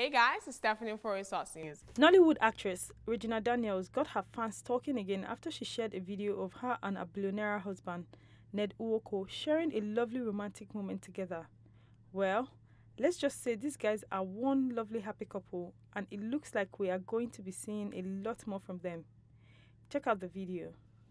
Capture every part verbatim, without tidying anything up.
Hey guys, it's Stephanie for Resource News. Nollywood actress Regina Daniels got her fans talking again after she shared a video of her and her billionaire husband, Ned Nwoko, sharing a lovely romantic moment together. Well, let's just say these guys are one lovely happy couple, and it looks like we are going to be seeing a lot more from them. Check out the video.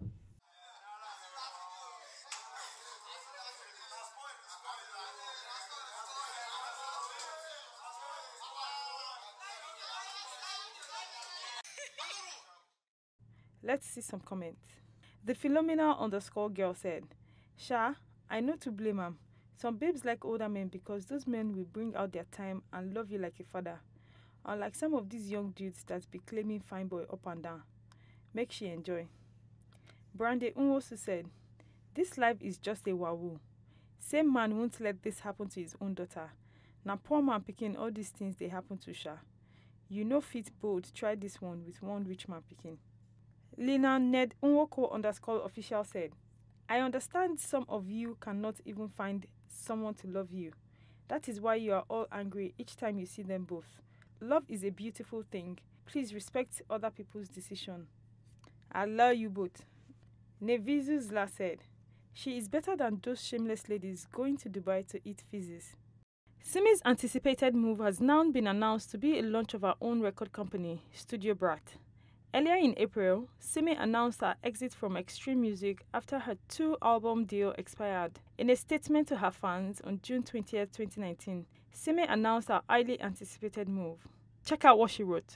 Let's see some comments. The Philomena underscore girl said, Sha, I know to blame am. Some babes like older men because those men will bring out their time and love you like a father. Unlike some of these young dudes that be claiming fine boy up and down. Make she enjoy. Brande Unwosu said, this life is just a wahoo. Same man won't let this happen to his own daughter. Now poor man picking all these things they happen to Sha. You know fit bold, try this one with one rich man picking. Lina Ned Nwoko underscore official said, I understand some of you cannot even find someone to love you. That is why you are all angry each time you see them both. Love is a beautiful thing. Please respect other people's decision. I love you both. Nevizu Zla said, she is better than those shameless ladies going to Dubai to eat fizzes. Simi's anticipated move has now been announced to be a launch of her own record company, Studio Brat. Earlier in April, Simi announced her exit from Extreme Music after her two-album deal expired. In a statement to her fans on June twentieth, twenty nineteen, Simi announced her highly anticipated move. Check out what she wrote.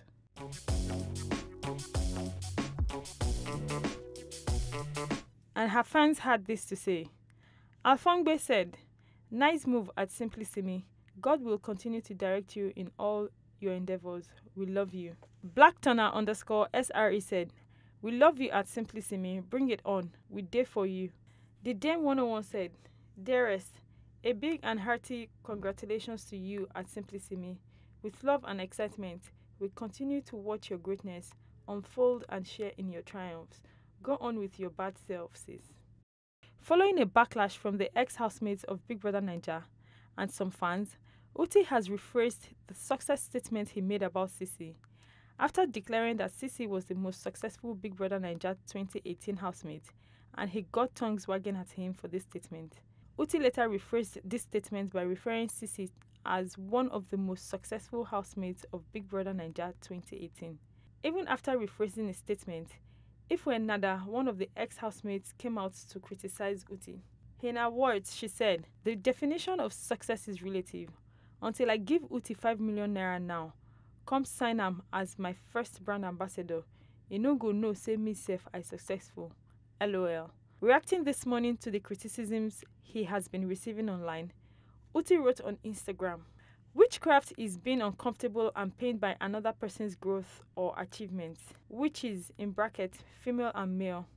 And her fans had this to say. Alfongbe said, nice move at Simply Simi. God will continue to direct you in all your endeavors. We love you. Black Turner underscore S R E said, we love you at Simply Simi. Bring it on. We there for you. The Dame one oh one said, dearest, a big and hearty congratulations to you at Simply Simi. With love and excitement, we continue to watch your greatness unfold and share in your triumphs. Go on with your bad self, sis. Following a backlash from the ex-housemates of Big Brother Naija and some fans, Uti has rephrased the success statement he made about Sisi. After declaring that Sisi was the most successful Big Brother Naija twenty eighteen housemate, and he got tongues wagging at him for this statement. Uti later rephrased this statement by referring Sisi as one of the most successful housemates of Big Brother Naija twenty eighteen. Even after rephrasing his statement, Ifwe Nada, one of the ex-housemates, came out to criticize Uti. In her words, she said, the definition of success is relative. Until I give Uti five million naira now, come sign am as my first brand ambassador, you no go know say me sef I successful. LOL. Reacting this morning to the criticisms he has been receiving online, Uti wrote on Instagram, witchcraft is being uncomfortable and pained by another person's growth or achievements, which is, in brackets, female and male.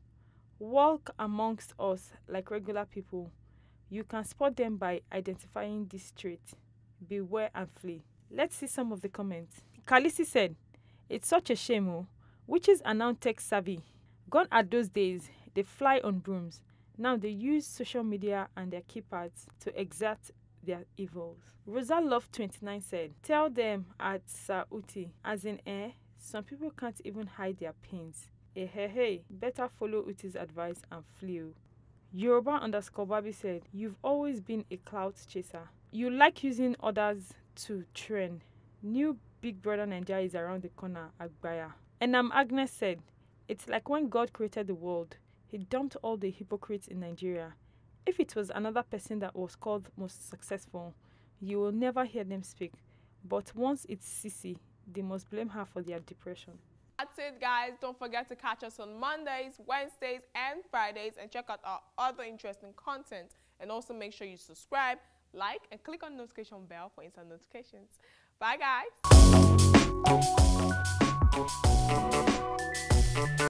Walk amongst us like regular people. You can spot them by identifying this trait. Beware and flee. Let's see some of the comments. Kalisi said, it's such a shame, oh. Witches are now tech savvy. Gone are those days, they fly on brooms. Now they use social media and their keypads to exert their evils. Rosa Love twenty-nine said, tell them at Sauti, as in eh, some people can't even hide their pains. Eh hey hey, better follow Uti's advice and flee. Yoruba underscore Babi said, you've always been a clout chaser. You like using others to trend. New Big Brother Naija is around the corner, Agbaya. Enam Agnes said, it's like when God created the world, he dumped all the hypocrites in Nigeria. If it was another person that was called most successful, you will never hear them speak. But once it's Sisi, they must blame her for their depression. That's it, guys. Don't forget to catch us on Mondays, Wednesdays, and Fridays, and check out our other interesting content. And also make sure you subscribe, like, and click on the notification bell for instant notifications. Bye, guys.